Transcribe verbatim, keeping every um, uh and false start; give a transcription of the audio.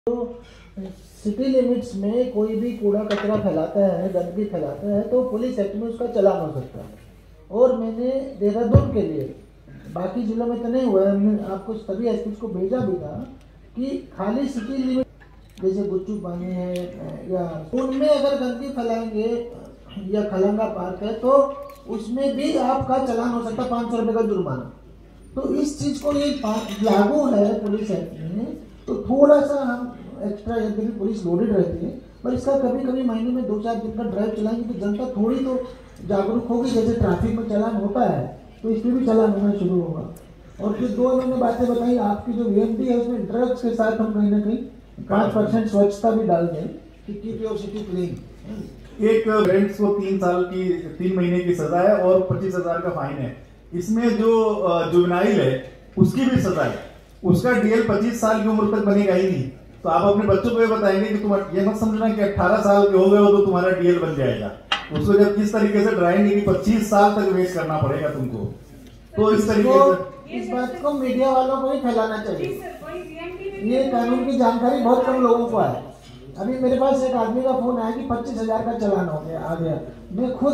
तो city limits में कोई भी कूड़ा कचरा फैलाता है, गंदगी फैलाता है तो पुलिस एक्ट में उसका चालान हो सकता है। और मैंने देहरादून के लिए, बाकी जिलों में तो नहीं हुआ है, हमने आपको सभी एसपी को भेजा भी था कि खाली सिटी लिमिट जैसे गुच्चू पानी है या उनमें अगर गंदगी फैलाएंगे या खलंगा पार्क है तो उसमें भी आपका चालान हो सकता है, पाँच सौ रुपये का जुर्माना। तो इस चीज़ को ये लागू है पुलिस एक्ट में, तो थोड़ा सा हम एक्स्ट्रा, यदि पुलिस लोडेड रहती है, पर इसका कभी कभी महीने में दो चार दिन का ड्राइव चलाएंगे तो जनता थोड़ी तो जागरूक होगी। जैसे ट्रैफिक में चालान होता है तो इसमें भी चालान होना शुरू होगा। और फिर दो मैंने बातें बताई, आपकी जो वीएमपी है उसमें ड्रग्स के साथ हम कहीं ना कहीं पाँच परसेंट स्वच्छता भी डाल दें कि कीप योर सिटी क्लीन। एक रेंट्स को तीन साल की तीन महीने की सजा है और पच्चीस हजार का फाइन है। इसमें जो जुवेनाइल है उसकी भी सजा है, उसका डीएल पच्चीस साल की उम्र तक बनेगा ही नहीं। तो आप अपने बच्चों को ये बताएंगे कि तुम ये मत समझना कि अठारह साल के हो गए हो तो तुम्हारा डीएल बन जाएगा। उसको जब किस तरीके से ड्राइंग की पच्चीस साल तक वेस्ट करना पड़ेगा तुमको। तो इस तरीके से इस बात को मीडिया वालों को ही फैलाना चाहिए। ये कानून की जानकारी बहुत कम लोगों को है। अभी मेरे पास एक आदमी का फोन आया कि पच्चीस हजार का चालान हो गया आ गया। मैं खुद